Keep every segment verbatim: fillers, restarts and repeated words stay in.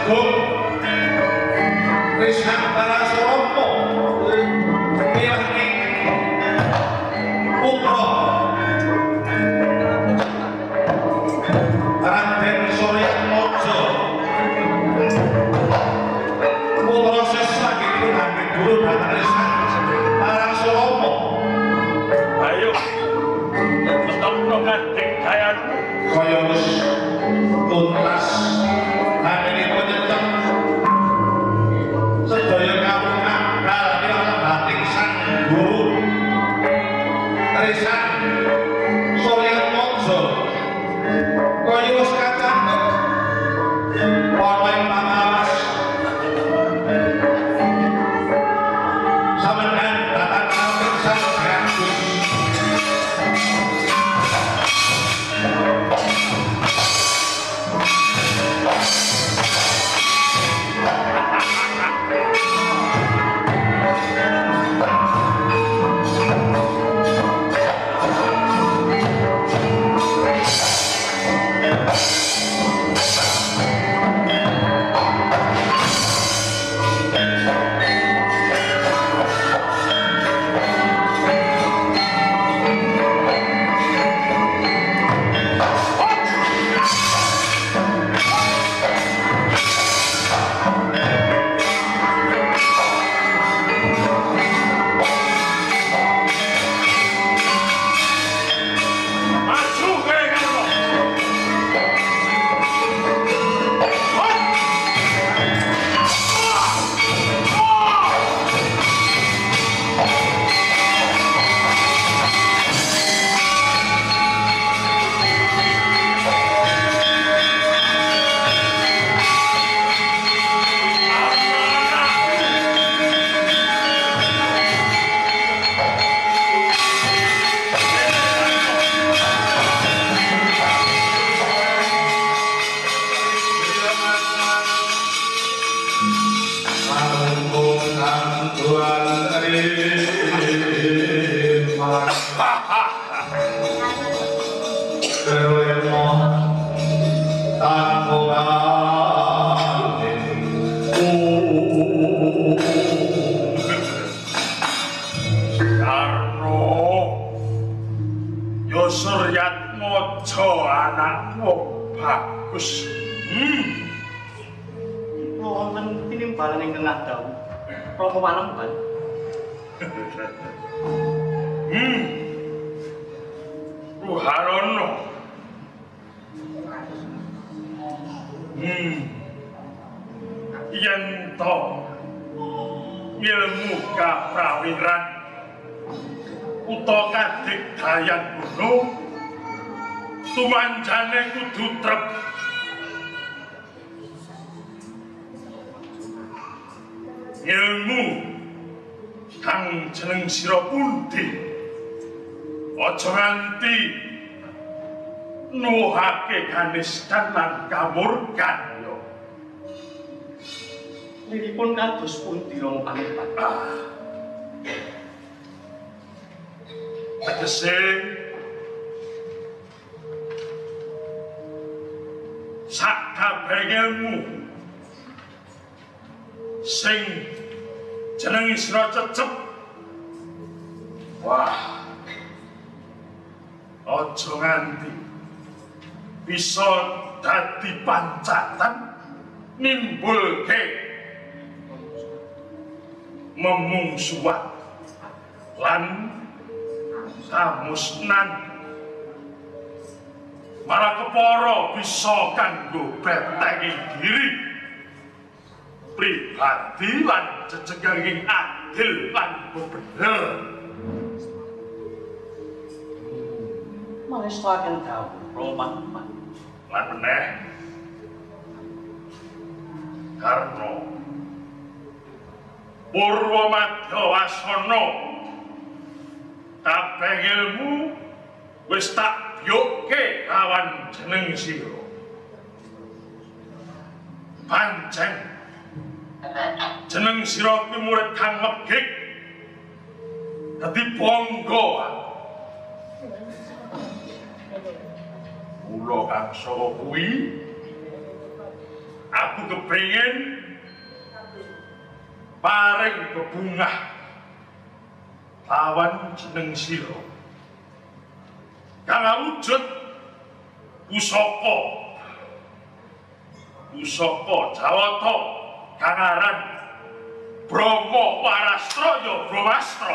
Kanistan lan kamurkan yo. Niripun kados pundi rong panipat. Tegese sak kabehmu sing jeneng sira cecep. Wah. Aja nganti bisa dadi pancatan nimbulke memungsuhan lan kamusnan malah kepara bisa kanggo bentengi diri pribadi lan jejeging adil lan bener. Manis akan tahu roman lan meneh karena Purwa Madya Wasana kabeh ilmu wis tak biyukke kawan jeneng sira. Pancen jeneng sira kuwi murid kang megik dadi bangga. Mula kang saka kuwi aku kepengin paring bebungah lawan jeneng sira kang awujud pusaka pusaka Jawata kang aran Brahma Warastraya Brahmastra.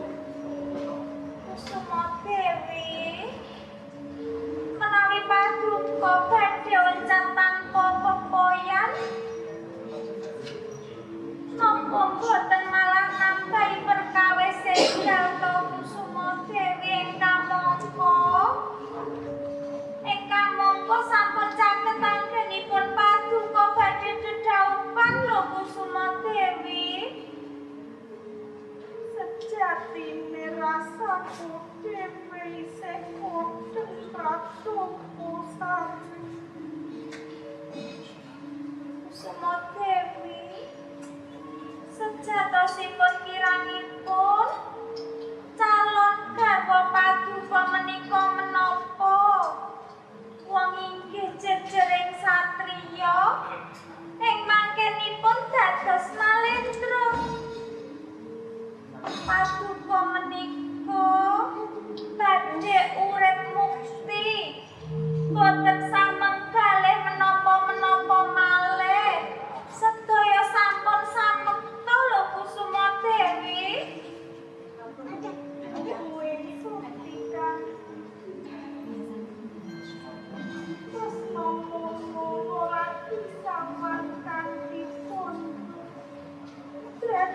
Menawi padu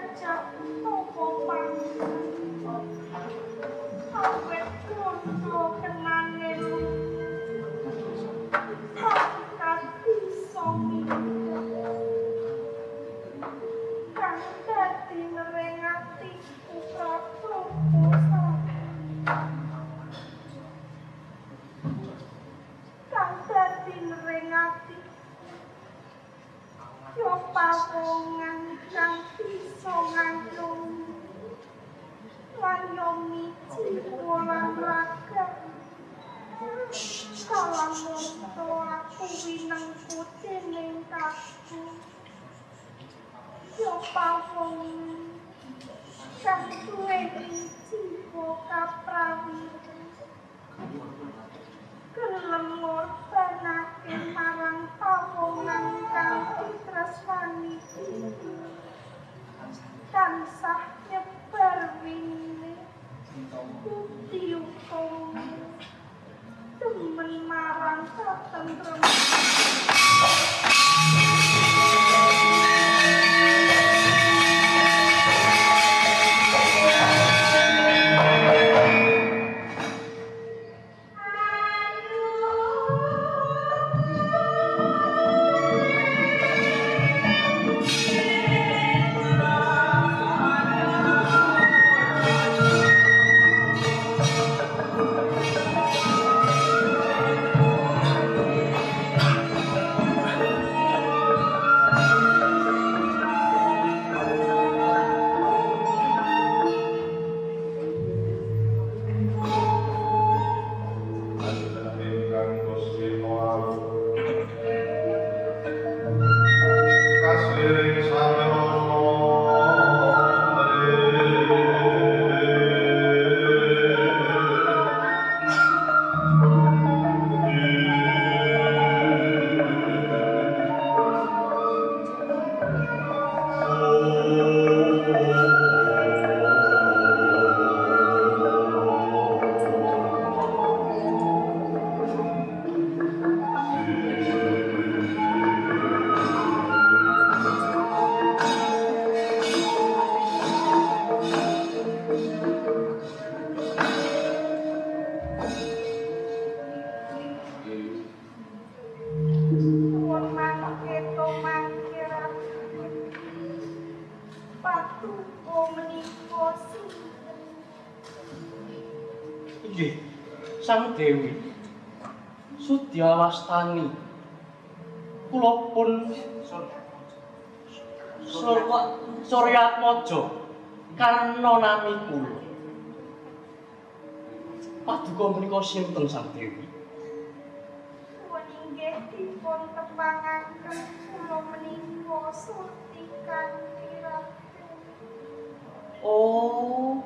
jajak toko panggung. Awet kono kenane lu. Angkat iso minggu. Kang dadi nerengati proposal. Kang dadi nerengati yo pawongan kang bisa ngandung lan yo miji lan raga. Salam monto aku winengku dening kaku. Yo pawongan kang duweni jiwa kaprawira. Gelem ngorbanake marang pawongan kang ditresnani iki. Tansah nyebar wine putih ukum demen marang katentreman. Inggih, Sang Dewi Sudya wastani kula pun Suryatmaja karna nami kula. Paduka menika sinten Sang Dewi? Pun inggih dipun tepangaken kula menika Surti kanthi ratu. Oh,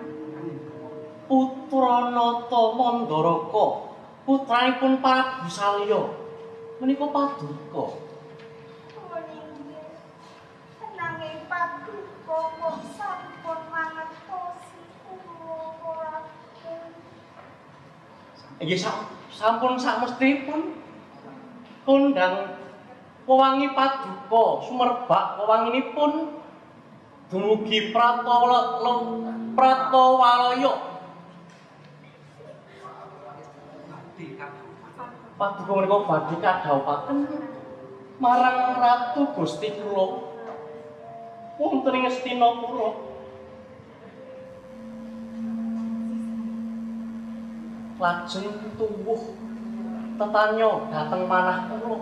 Putra Nata Mandaraka, putranipun Prabu Salya. Menika Paduka. Pun inggih nanging Paduka kok sampun mangertosi kula ratu. Inggih sampun sakmestipun kondang wewangi Paduka sumerbak wewanginipun dumugi Pratawala Pratawalaya. Paduka menika badhe kadhawuhaken marang Ratu Gusti kula wonten ing Hastinapura. Lajeng tuwuh tetanya dhateng manah kula.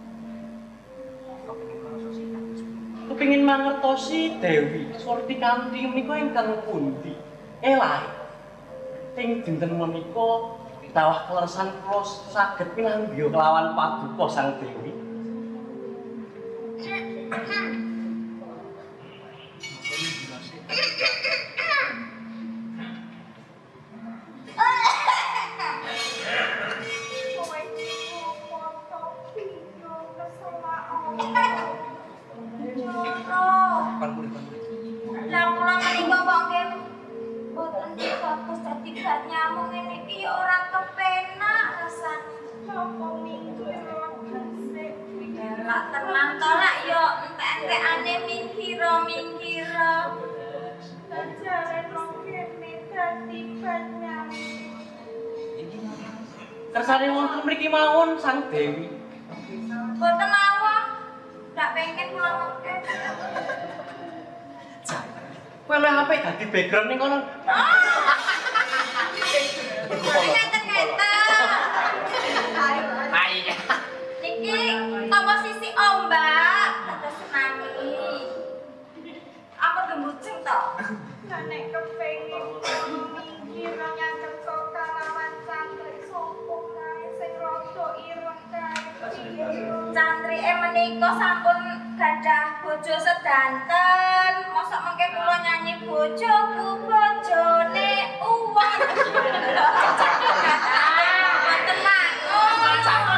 Kepingin mangertosi Dewi Surti kanthi menika ingkang pundi? Elahe. Ing dinten menika dawah kleresan kula saged pinanggih kelawan Paduka Sang Dewi. Lah kula menika kok nggih boten fokus dadi gak nyamuk ngene iki ya ora kepenak rasane. Napa minggu ora gesek. Lah tenang to lak ya entek-entekane mikir sira minggira. Jare nang kene dadi banyak. Kersane wonten mriki mawon Sang Dewi. Boten mawon. Ndak pengen kula mengke. Kowe lek apik dadi background ning kono. Ngeten-ngeten. Ayo. Niki komposisi ombak dados tsunami. Apa gembujeng to? Lah nek kepengin minggir nyakerto kalawan santri sopo kae sing rada ireng kae. Cantrike menika sampun gadah bojo sedanten. Mosok mengke kula nyanyi bojoku bojone uwong. Boten manggon.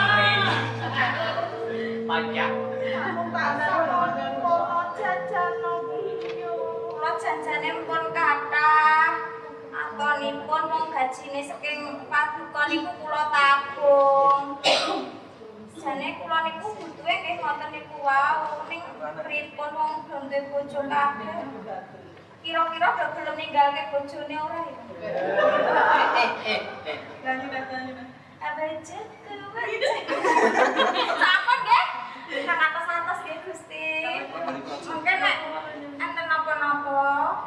Pajak. Aku tak sakone kono jajan piyo. Kula janjane pun kathah. Atonipun wong gajine saking paduka niku kula tabung. Jane kula niku butuhe nggih ngoten niku wau ning pripun wong donde bojo kabeh. Kira-kira do gelem ninggalke bojone ora ya? Eh eh eh. Abajaku sampun nggih? Nang atas-atas nggih Gusti. Mungkin nek enten napa-napa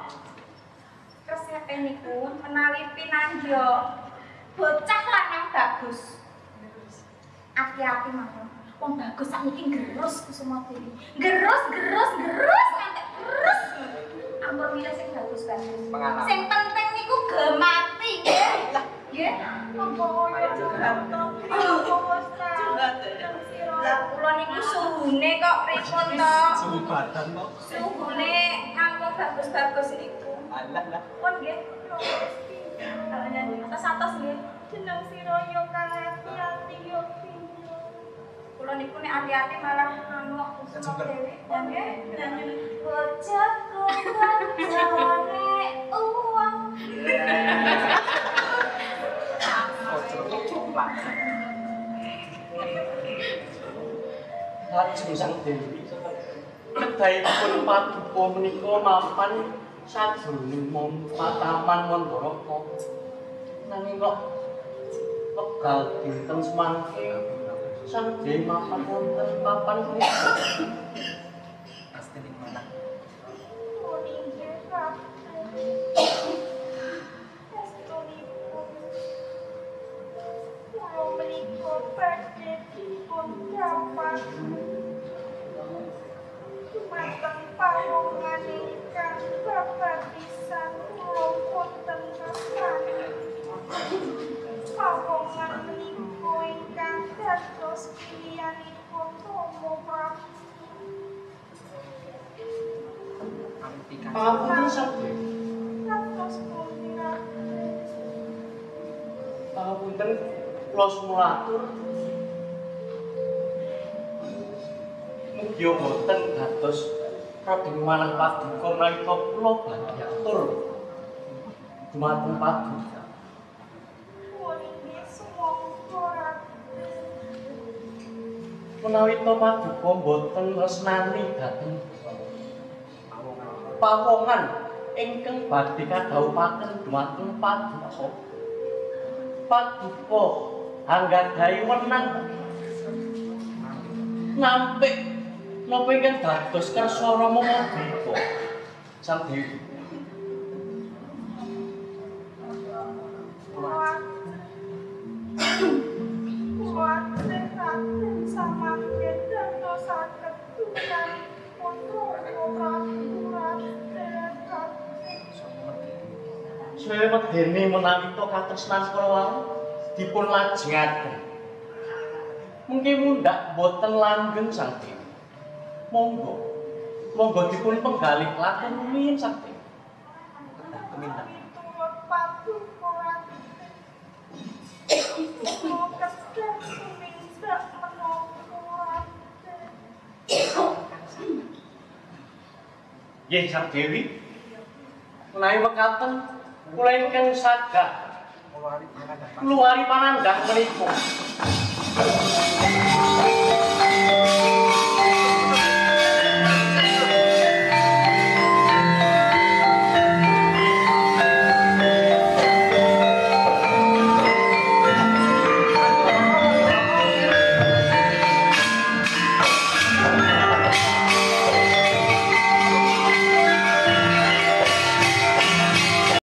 resep niku menawi pinanggih bocah lanang bagus. Hati-hati mawon. Wong bagus sakniki gerus Kusuma Dewi. Gerus, gerus, gerus ngantek gerus. Ampun milih sing bagus-bagus. Sing penting niku gemati nggih. Nggih. Apa ya jakarta piyo wis ta. Lah kula niku suhune kok pripun to? Suhu badan kok. Suhune nganggo bagus-bagus niku. Alah lah. Pun nggih. Atas-atas nggih. Jeneng sira yo kang ati-ati yo piyo. Kula niku nek ati-ati malah anu Kusuma Dewi. Ya nggih. Bojoku bojone uwong. Lajeng Sang Dewi. Kedahipun paduka menika mapan sajroning pataman Mandaraka. Nanging kok wekdal dinten semangke Sang Dewi mapan wonten papan punika. Pasti ning mana? Mateng pawongan ingkang babat pisan kula wonten kasane. Pawongan menika ingkang dados pilihanipun Rama Prabu. Pangapunten Sang Dewi. Dados pundi Pangapunten kula sumulatur. Mugi boten dados rading manah paduka nalika kula badhe atur dumateng paduka. Menawi to paduka boten resnani dhateng pawongan ingkang badhe kadhawuhaken dumateng paduka. Paduka anggadhahi wenang nampik napa ingkang dados kersa Rama Madika Sang Dewi. Saya medeni menawi to katresnan kula wau dipun lajengaken. Mungkin mundhak boten langgeng Sang Dewi. Monggo, monggo dipun penggalih lakon rumiyin Sang Dewi. Keminten. Nggih Sang Dewi. Menawi mekaten kula ingkang sagah kuluwari panandhah menika.